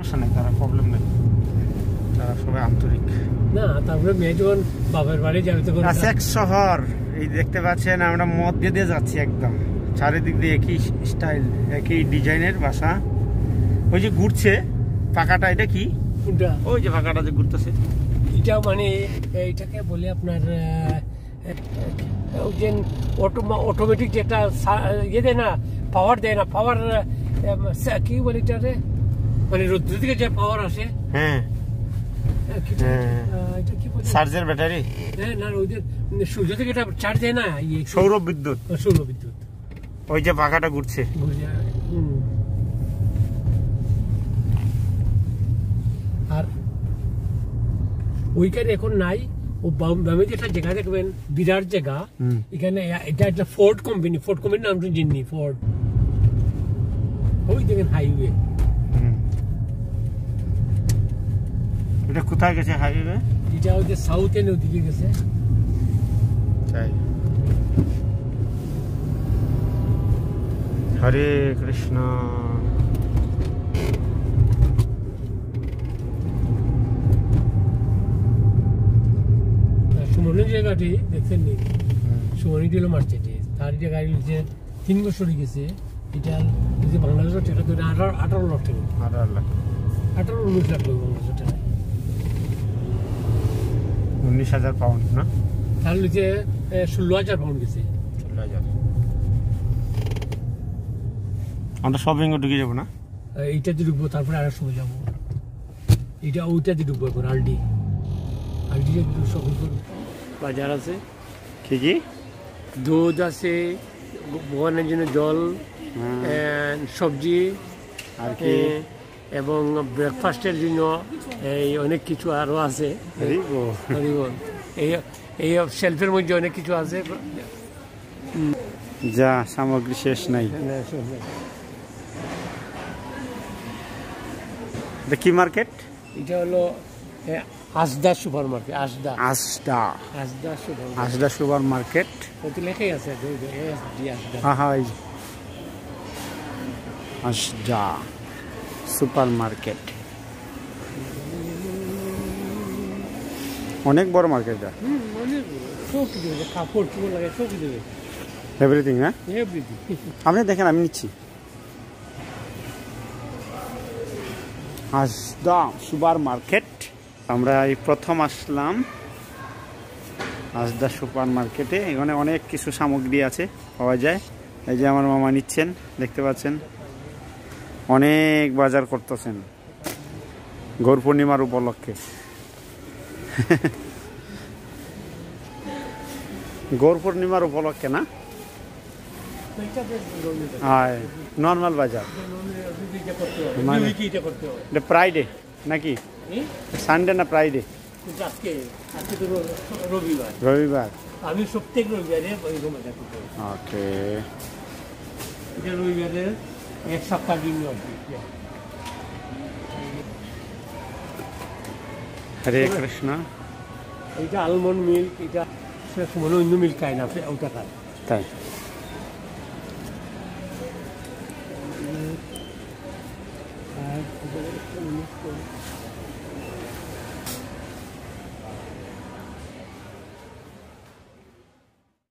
সমস্যা নেই, তারা প্রবলেম নেই, তারা সবাই আন্তরিক। না তারপরে মেয়ে যখন বাবার বাড়ি যাবে তখন এক শহর এই দেখতে পাচ্ছেন, আমরা মধ্যে দিয়ে যাচ্ছি একদম, চারিদিক দিয়ে একই স্টাইল, একই ডিজাইনের বাসা। ওই যে ঘুরছে পাকাটা, এটা কি? ওই যে পাকাটা যে ঘুরতেছে, এটা মানে এইটাকে বলে আপনার অটোমেটিক যেটা ইয়ে দেয় না, পাওয়ার দেয় না, পাওয়ার কি বলে এটারে, মানে রোদ্র থেকে যে পাওয়ার আসে। হ্যাঁ, চার্জের ব্যাটারি। হ্যাঁ না, ওদের সূর্য থেকে এটা চার্জ দেয় না, সৌর বিদ্যুৎ। সৌর বিদ্যুৎ। ওই যে পাখাটা ঘুরছে। আর ওইখানে এখন নাই, ও বামে যেটা জায়গা দেখবেন বিরাট জায়গা, এখানে এটা একটা ফোর্ড কোম্পানি, ফোর্ড কোম্পানির নাম তো জিনি ফোর্ড। ওই দেখেন হাইওয়ে। এটা কোথায় গেছে হাইওয়ে? এটা ওই যে সাউথ এন্ড ওদিকে গেছে। তাই। হরে কৃষ্ণ। সুমনের জায়গাটি দেখছেন নি? সুমনি দিল মার্চেন্টিস, তার যে গাড়ি হচ্ছে 3 বছর গেছে। এটা যদি বাংলাদেশের টাকা ধরে 18 লাখ টাকা, 18 লাখ, 18-19 লাখ বাংলাদেশের টাকা, 19,000 পাউন্ড না? তার হচ্ছে 16,000 পাউন্ড গেছে। 16,000। আমরা শপিং এ ঢুকে যাবো না? এইটাতে ঢুকবো, তারপরে আর সময় যাবো। এটা ওইটাতে ঢুকবো এখন, আলডি শপিং করবো। বাজার আছে, কি কি? দুধ আছে, ভগবানের জন্য জল, সবজি আর কি, এবং ব্রেকফাস্টের জন্য এই অনেক কিছু আরো আছে। এই শেলফের মধ্যে অনেক কিছু আছে, যা সামগ্রী শেষ নাই। এটা কি মার্কেট? এটা হলো Asda super market. Asda super market. ওতে লেখাই আছে আসদা সুপার মার্কেট। অনেক বড় মার্কেট। কাপড় চোপড় লাগে, সব কিছু, এভরিথিং। হ্যাঁ, এভরিথিং। আপনি দেখেন, আমি নিচ্ছি। Asda super market. আমরা এই প্রথম আসলাম আসদা সুপার মার্কেটে। এখানে অনেক কিছু সামগ্রী আছে, পাওয়া যায়। এই যে আমার মামা নিচ্ছেন, দেখতে পাচ্ছেন, অনেক বাজার করতেছেন গৌর পূর্ণিমার উপলক্ষে। গৌর পূর্ণিমার উপলক্ষে না, নর্মাল বাজার, মানে ফ্রাইডে নাকি সানডে না ফ্রাইডে? রবিবার। আমি প্রত্যেক রবিবারে ওকে, রবিবারে এক সপ্তাহ দিন। হরে কৃষ্ণ। এইটা আলমন্ড মিল্ক, এটা মনে অন্য মিল্ক খায় না, ওটা খায়। তাই?